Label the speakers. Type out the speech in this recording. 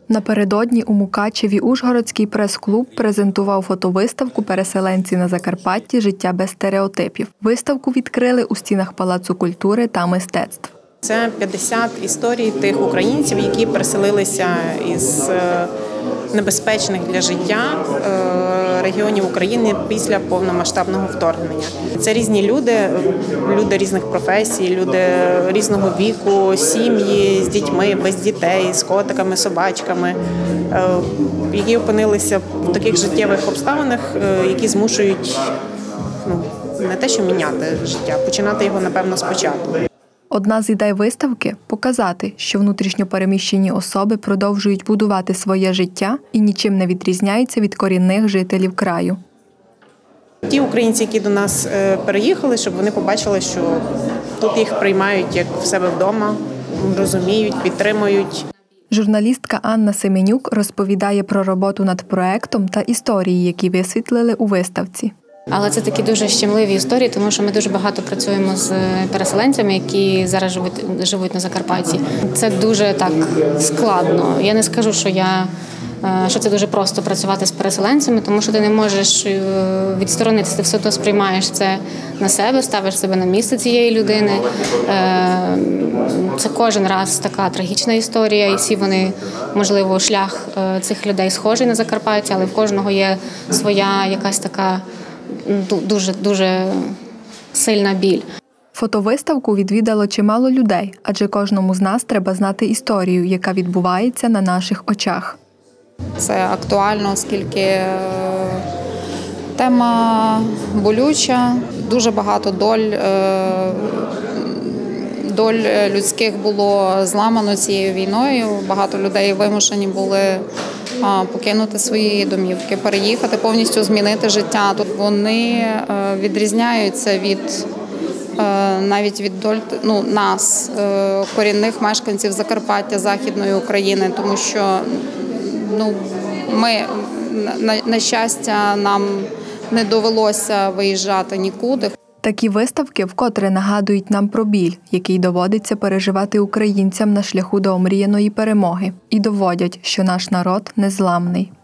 Speaker 1: Напередодні у Мукачеві Ужгородський прес-клуб презентував фотовиставку «Переселенці на Закарпатті. Життя без стереотипів». Виставку відкрили у стінах Палацу культури та мистецтв.
Speaker 2: Це 50 історій тих українців, які переселилися із небезпечних для життя регіонів України після повномасштабного вторгнення. Це різні люди різних професій, люди різного віку, сім'ї з дітьми, без дітей, з котиками, собачками, які опинилися в таких життєвих обставинах, які змушують не те, що міняти життя, починати його, напевно, спочатку.
Speaker 1: Одна з ідей виставки – показати, що внутрішньо переміщені особи продовжують будувати своє життя і нічим не відрізняються від корінних жителів краю.
Speaker 2: Ті українці, які до нас переїхали, щоб вони побачили, що тут їх приймають як в себе вдома, розуміють, підтримують.
Speaker 1: Журналістка Анна Семенюк розповідає про роботу над проектом та історії, які висвітлили у виставці.
Speaker 3: Але це такі дуже щемливі історії, тому що ми дуже багато працюємо з переселенцями, які зараз живуть на Закарпатті. Це дуже так складно. Я не скажу, що це дуже просто працювати з переселенцями, тому що ти не можеш відсторонитися, ти все одно сприймаєш це на себе, ставиш себе на місце цієї людини. Це кожен раз така трагічна історія, і всі вони, можливо, шлях цих людей схожий на Закарпаття, але в кожного є своя якась така дуже сильна біль.
Speaker 1: Фотовиставку відвідало чимало людей, адже кожному з нас треба знати історію, яка відбувається на наших очах.
Speaker 4: Це актуально, оскільки тема болюча, дуже багато доль людських було зламано цією війною. Багато людей вимушені були покинути свої домівки, переїхати, повністю змінити життя. Тут вони відрізняються навіть від нас, корінних мешканців Закарпаття, Західної України, тому що ми, на щастя, нам не довелося виїжджати нікуди.
Speaker 1: Такі виставки вкотре нагадують нам про біль, який доводиться переживати українцям на шляху до омріяної перемоги, і доводять, що наш народ незламний.